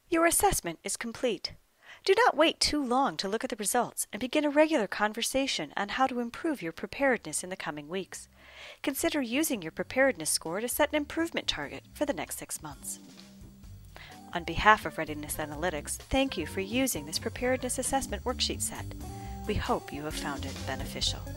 Your assessment is complete. Do not wait too long to look at the results and begin a regular conversation on how to improve your preparedness in the coming weeks. Consider using your preparedness score to set an improvement target for the next 6 months. On behalf of Readiness Analytics, thank you for using this preparedness assessment worksheet set. We hope you have found it beneficial.